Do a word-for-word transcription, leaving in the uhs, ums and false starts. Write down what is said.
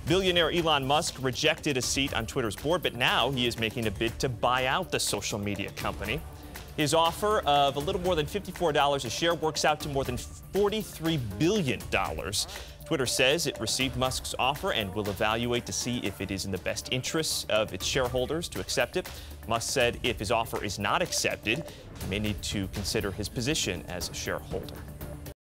Billionaire Elon Musk rejected a seat on Twitter's board, but now he is making a bid to buy out the social media company. His offer of a little more than fifty-four dollars a share works out to more than forty-three billion dollars. Twitter says it received Musk's offer and will evaluate to see if it is in the best interests of its shareholders to accept it. Musk said if his offer is not accepted, he may need to consider his position as a shareholder.